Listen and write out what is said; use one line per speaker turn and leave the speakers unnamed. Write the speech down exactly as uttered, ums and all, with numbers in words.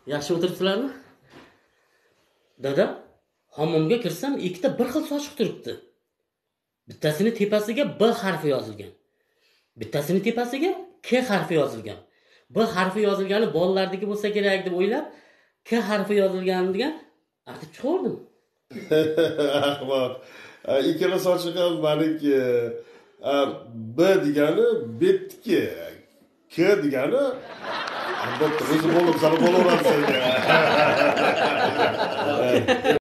Yaxshi o'tiribsizlarmi? Dada, hammomga kirsam ikkita bir xil sochiq turibdi. Bittasini tepasiga B harfi yozilgan. Bittasini tepasiga K harfi yozilgan. B harfi yozilgani bolalardagi bo'lsa kerak deb o'ylab, K harfi yozilgan degan artib chiqardim.
Ahmoq. Ikkala sochiq ham meniki. B degani betniki. K degani albatta o'zi bo'lib, sana bo'laveradi senga.